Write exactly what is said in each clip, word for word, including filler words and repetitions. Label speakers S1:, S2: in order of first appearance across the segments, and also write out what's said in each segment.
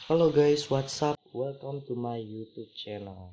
S1: Hello guys, what's up? Welcome to my YouTube channel.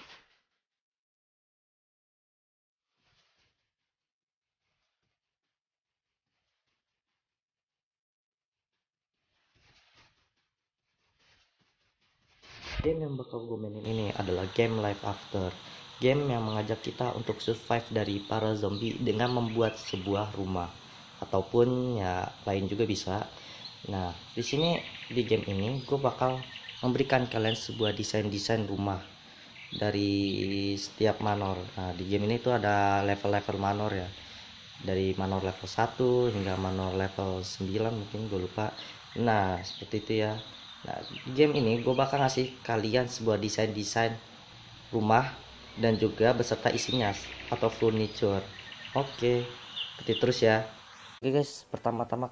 S1: Game yang bakal gue mainin ini adalah game Life After. Game yang mengajak kita untuk survive dari para zombie dengan membuat sebuah rumah ataupun ya lain juga bisa. Nah, di sini di game ini gue bakal memberikan kalian sebuah desain-desain rumah dari setiap manor. Nah, di game ini tuh ada level-level manor ya. Dari manor level satu hingga manor level sembilan mungkin gue lupa. Nah seperti itu ya. Nah di game ini gue bakal ngasih kalian sebuah desain-desain rumah dan juga beserta isinya atau furniture. Oke, ikuti terus ya. Oke guys, pertama-tama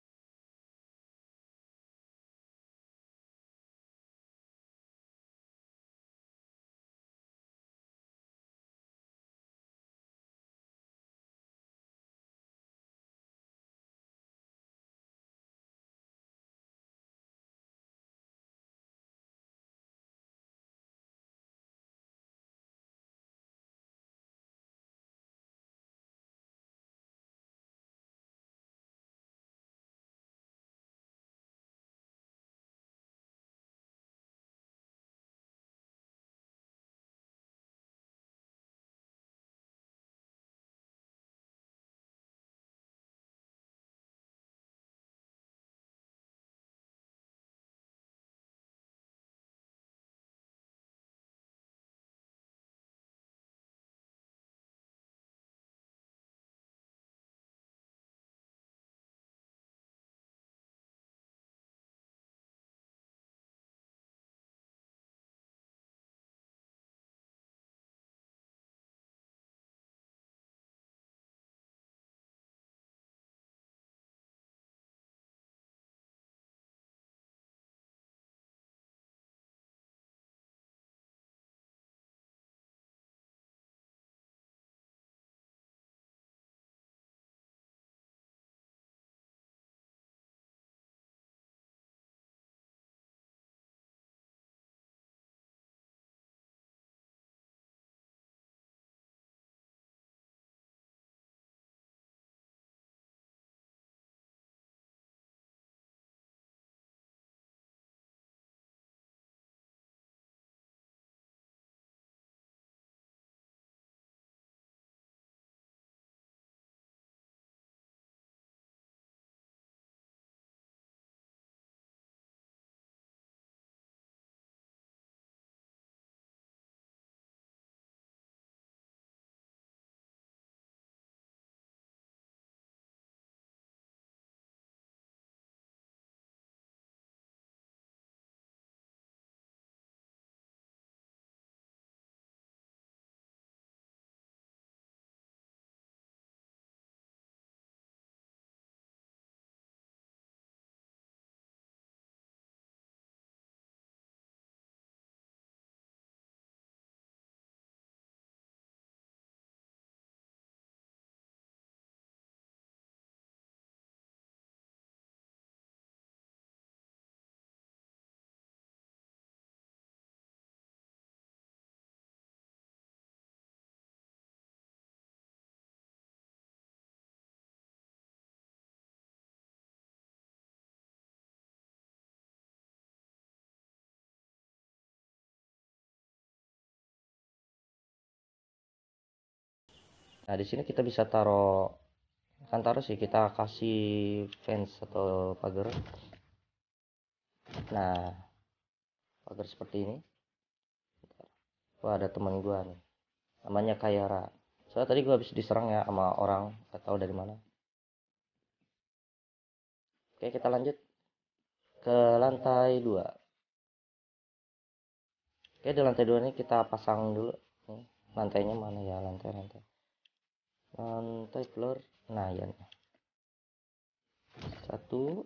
S1: nah di sini kita bisa taruh, kan taruh sih kita kasih fence atau pagar. Nah, pagar seperti ini. Wah, ada teman gua nih. Namanya Kayara. Soalnya tadi gua habis diserang ya sama orang, gak tahu dari mana. Oke, kita lanjut ke lantai dua. Oke, di lantai dua ini kita pasang dulu. Nih, lantainya mana ya? Lantai, lantai. Lantai floor. Nah, ya nih. Satu.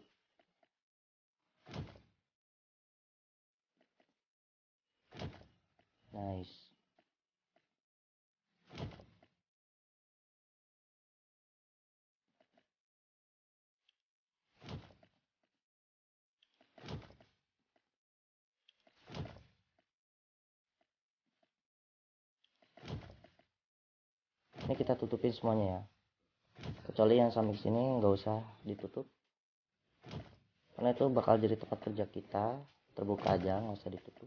S1: Nice. Ini kita tutupin semuanya ya, kecuali yang sampai sini nggak usah ditutup, karena itu bakal jadi tempat kerja kita, terbuka aja, nggak usah ditutup.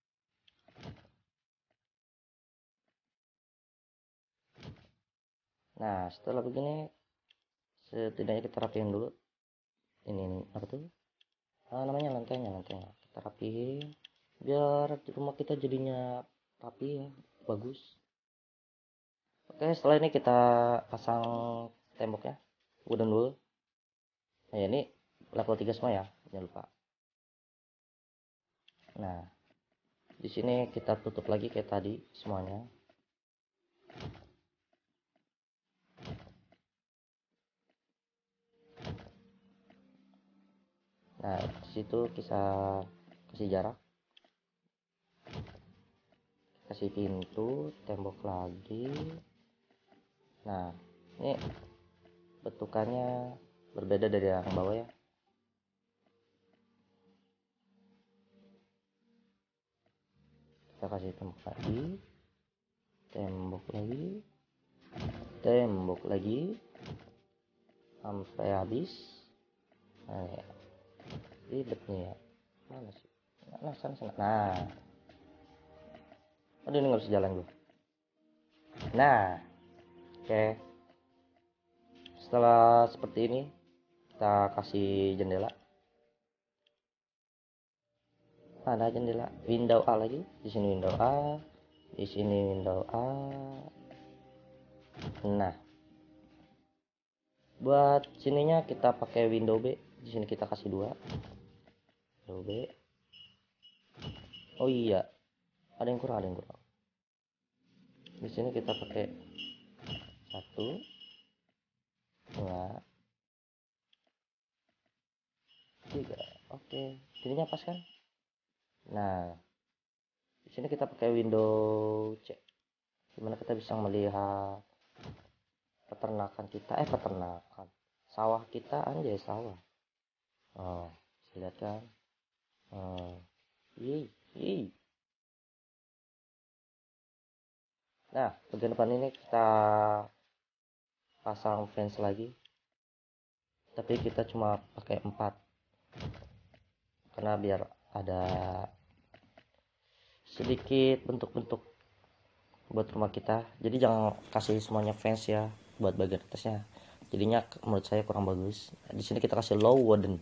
S1: Nah setelah begini, setidaknya kita rapiin dulu ini, ini apa tuh, ah, namanya lantainya lantainya kita rapiin biar rumah kita jadinya rapi ya, bagus. Oke, setelah ini kita pasang temboknya, wooden dulu. Nah ini level tiga semua ya, jangan lupa. Nah di sini kita tutup lagi kayak tadi semuanya. Nah di situ kita kasih jarak, kasih pintu, tembok lagi. Nah ini bentukannya berbeda dari yang bawah ya. Kita kasih tembok lagi, tembok lagi, tembok lagi sampai habis. Nah ya, ribet nih ya, mana sih, nah sana sana, nah aduh ini nggak bisa jalan gue. Nah oke, okay. Setelah seperti ini kita kasih jendela. Ada jendela, window A lagi, di sini window A, di sini window A. Nah buat sininya kita pakai window B, di sini kita kasih dua window B. Oh iya, ada yang kurang, ada yang kurang. Di sini kita pakai satu, dua, tiga. Oke, jadinya pas kan? Nah, di sini kita pakai window C, dimana kita bisa melihat peternakan kita, eh peternakan, sawah kita, anjay sawah. Oh, bisa lihat kan? Oh, ih, ih. Nah, bagian depan ini kita pasang fence lagi, tapi kita cuma pakai empat, karena biar ada sedikit bentuk-bentuk buat rumah kita. Jadi jangan kasih semuanya fence ya buat bagian atasnya, jadinya menurut saya kurang bagus. Di sini kita kasih low wooden.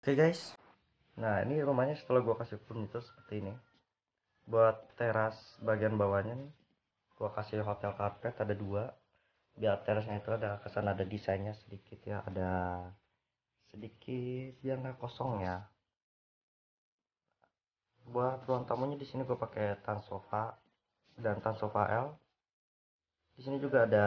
S1: Oke guys, nah ini rumahnya setelah gua kasih furniture seperti ini. Buat teras bagian bawahnya nih, gua kasih hotel carpet ada dua. Biar terasnya itu ada kesan ada desainnya sedikit ya, ada sedikit biar nggak kosong ya. Buat ruang tamunya di sini gue pakai tan sofa dan tan sofa L. Di sini juga ada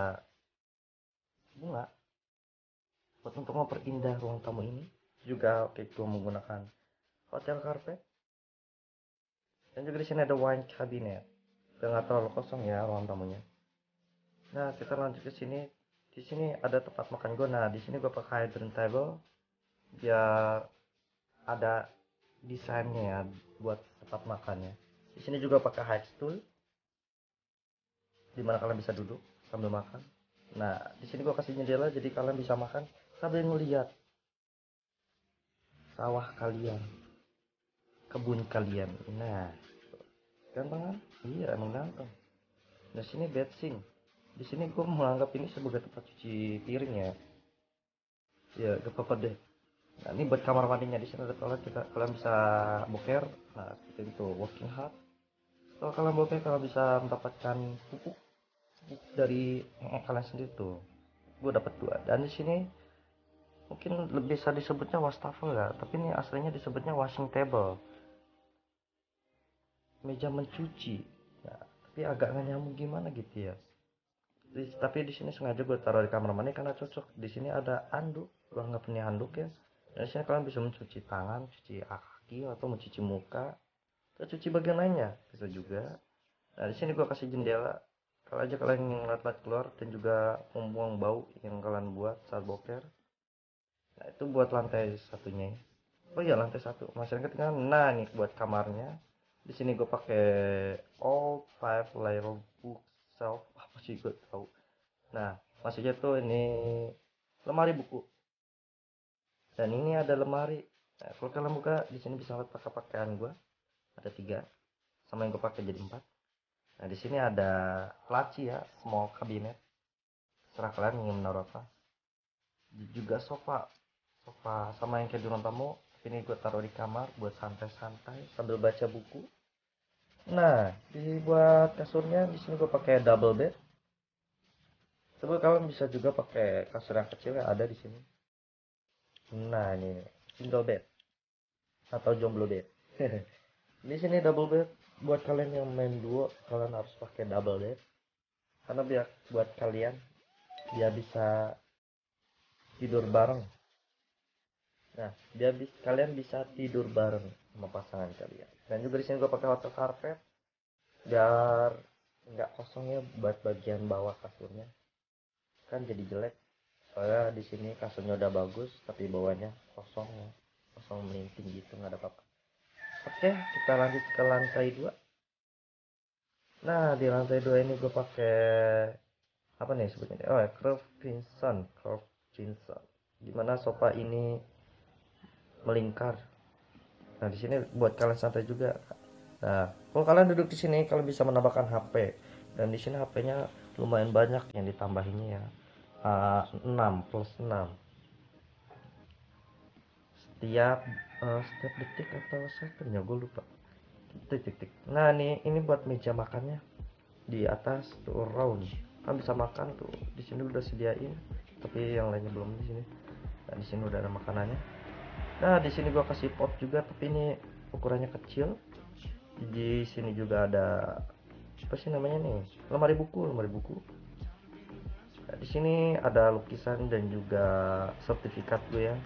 S1: bunga buat untuk memperindah ruang tamu ini. Juga oke gue menggunakan hotel carpet. Dan juga di sini ada wine cabinet. Dan nggak terlalu kosong ya ruang tamunya. Nah kita lanjut ke sini. Di sini ada tempat makan gue. Nah di sini gue pakai hidden table biar ada desainnya ya buat tempat makannya. Di sini juga pakai high stool, dimana kalian bisa duduk sambil makan. Nah di sini gua kasih jendela jadi kalian bisa makan sambil melihat sawah kalian, kebun kalian. Nah gampang kan? Iya emang gampang. Nah sini bedsing. Di sini gua menganggap ini sebagai tempat cuci piring ya. Ya gak apa-apa deh. Nah ini buat kamar mandinya, di sini ada toilet kita kalian bisa boker. Nah seperti itu working hard. Kalau kalian boker kalian bisa mendapatkan pupuk dari kalian sendiri tuh. Gue dapat dua. Dan di sini mungkin lebih bisa disebutnya wastafel ya, tapi ini aslinya disebutnya washing table, meja mencuci. Nah, tapi agak nggak nyambung gimana gitu ya. Di, tapi di sini sengaja gue taruh di kamar mandi karena cocok. Di sini ada anduk, gue nggak punya handuk ya. Dan di sini kalian bisa mencuci tangan, cuci kaki atau mencuci muka, atau cuci bagian lainnya bisa juga. Nah di sini gue kasih jendela. Kalau aja kalian ngeliat keluar dan juga membuang bau yang kalian buat saat boker. Nah itu buat lantai satunya. Oh iya lantai satu masih ketinggalan. Nah nih buat kamarnya. Di sini gue pakai all five layer book shelf. Apa sih gue tahu. Nah maksudnya tuh ini lemari buku. Dan ini ada lemari. Nah, kalau kalian buka di sini bisa lihat pakai pakaian gue. Ada tiga. Sama yang gue pakai jadi empat. Nah di sini ada laci ya, small cabinet. Serah kalian ingin menaruh apa. Juga sofa sofa sama yang kayak di ruang tamu. Ini gue taruh di kamar buat santai-santai sambil baca buku. Nah, dibuat kasurnya di sini gue pakai double bed. Coba kalian bisa juga pakai kasur yang kecil yang ada di sini. Nah, ini single bed atau jomblo bed. Di sini double bed buat kalian yang main duo, kalian harus pakai double bed. Karena biar buat kalian dia bisa tidur bareng. Nah, biar bis, kalian bisa tidur bareng sama pasangan kalian. Dan juga di sini gue pakai hotel carpet biar nggak kosong ya buat bagian bawah kasurnya. Kan jadi jelek. Soalnya di sini kasurnya udah bagus tapi bawahnya kosong ya. Kosong melinting gitu nggak ada apa-apa. Oke, kita lanjut ke lantai dua. Nah, di lantai dua ini gue pakai apa nih sebutnya? Oh ya, curve Vincent, curve Vincent. Gimana sofa ini melingkar. Nah, di sini buat kalian santai juga. Nah, kalau kalian duduk di sini, kalian bisa menambahkan H P. Dan di sini H P-nya lumayan banyak yang ditambahinnya ya. Uh, enam plus enam. Setiap uh, setiap detik atau second ya, gue lupa. Detik-detik. Nah, ini ini buat meja makannya. Di atas tuh round. Kan bisa makan tuh. Di sini udah sediain, tapi yang lainnya belum di sini. Nah, di sini udah ada makanannya. Nah, di sini gua kasih pot juga, tapi ini ukurannya kecil. Di sini juga ada apa sih namanya nih? Lemari buku, lemari buku. Nah, di sini ada lukisan dan juga sertifikat gue ya.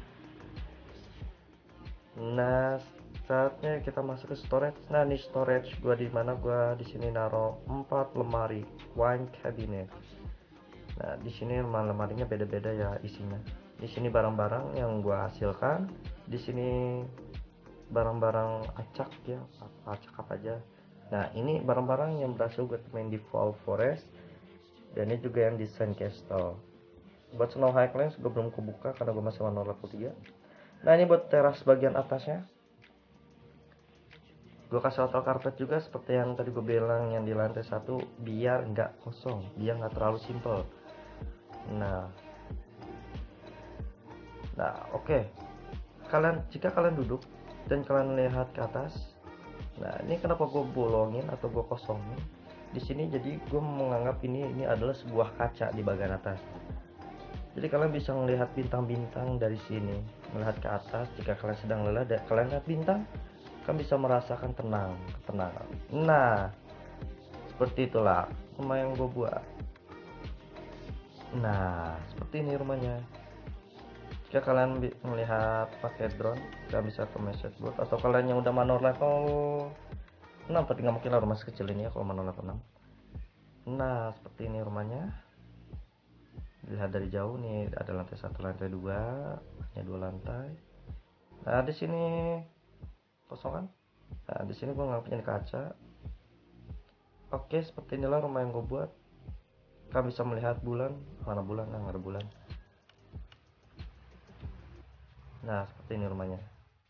S1: Nah, saatnya kita masuk ke storage. Nah, ini storage gue di mana gue di sini naro empat lemari wine cabinet. Nah, di sini lemari-lemarinya beda-beda ya isinya. Di sini barang-barang yang gue hasilkan. Di sini barang-barang acak ya, acak apa aja. Nah, ini barang-barang yang berhasil gue temuin di Fall Forest. Dan ini juga yang desain Castle. Buat Snow Highlands gue belum kebuka karena gue masih manual level tiga. Nah, ini buat teras bagian atasnya. Gue kasih hotel carpet juga seperti yang tadi gue bilang yang di lantai satu biar nggak kosong, biar nggak terlalu simple. Nah, nah oke. Okay.
S2: kalian jika kalian duduk dan kalian lihat ke atas, nah ini kenapa gue bolongin atau gue kosongin di sini, jadi gue menganggap ini ini adalah sebuah kaca di bagian atas. Jadi kalian bisa melihat bintang-bintang dari sini, melihat ke atas. Jika kalian sedang lelah dan kalian lihat bintang, kalian bisa merasakan tenang, ketenangan. Nah, seperti itulah rumah yang gue buat. Nah, seperti ini rumahnya. Jika kalian melihat pakai drone, kalian bisa ke message board, atau kalian yang udah manor level enam, tapi nggak mungkin lah rumah sekecil ini ya kalau manor level enam. Nah, seperti ini rumahnya. Lihat dari jauh nih, ada lantai satu, lantai dua, hanya dua lantai. Nah, di sini kosong kan? Nah, di sini gua nggak punya kaca. Oke, seperti inilah rumah yang gue buat. Kalian bisa melihat bulan, mana bulan? Nah, nggak ada bulan. Nah, seperti ini rumahnya.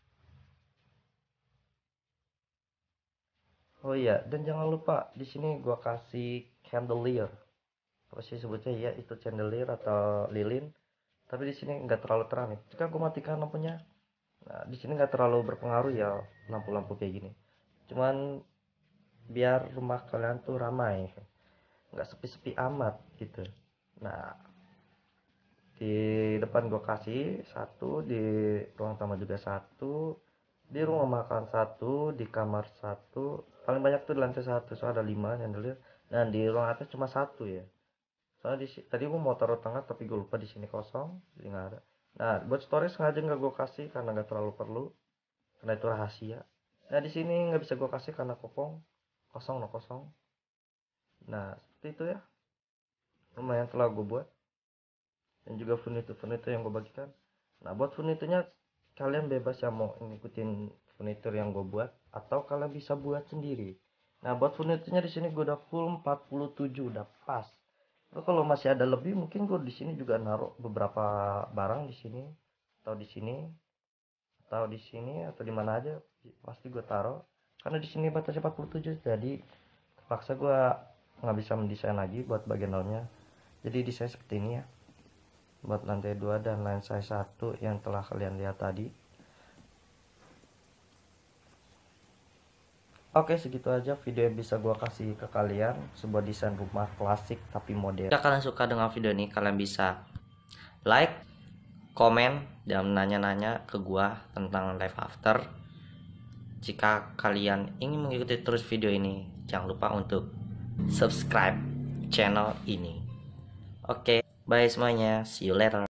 S2: Oh iya, dan jangan lupa di sini gua kasih chandelier. Apa sih sebutnya ya, itu chandelier atau lilin. Tapi di sini nggak terlalu terang nih. Jika gue matikan lampunya, nah di sini nggak terlalu berpengaruh ya lampu-lampu kayak gini. Cuman biar rumah kalian tuh ramai, nggak sepi-sepi amat gitu. Nah, di depan gue kasih satu, di ruang tamu juga satu, di rumah makan satu, di kamar satu, paling banyak tuh di lantai satu, soalnya ada lima chandelier. Dan di ruang atas cuma satu ya, soalnya di tadi gue mau taruh tengah tapi gue lupa, di sini kosong jadi nggak ada. Nah, buat storage sengaja nggak gue kasih karena nggak terlalu perlu, karena itu rahasia. Nah, di sini nggak bisa gue kasih karena kopong kosong, no kosong. Nah, seperti itu ya rumah yang telah gue buat, dan juga furnitur-furnitur yang gue bagikan. Nah, buat furniturnya kalian bebas ya mau ngikutin furnitur yang gue buat atau kalian bisa buat sendiri. Nah, buat furniturnya di sini gue udah full empat puluh tujuh, udah pas. Lo kalau masih ada lebih mungkin gue di sini juga naruh beberapa barang di sini, atau di sini, atau di sini, atau di mana aja pasti gue taruh. Karena di sini batasnya empat puluh tujuh, jadi terpaksa gue nggak bisa mendesain lagi buat bagian daunnya. Jadi desain seperti ini ya, buat lantai dua dan lantai satu yang telah kalian lihat tadi. Oke, segitu aja video yang bisa gua kasih ke kalian, sebuah desain rumah klasik tapi modern.
S1: Jika kalian suka dengan video ini, kalian bisa like, komen, dan nanya-nanya ke gua tentang life after. Jika kalian ingin mengikuti terus video ini, jangan lupa untuk subscribe channel ini. Oke, bye semuanya, see you later.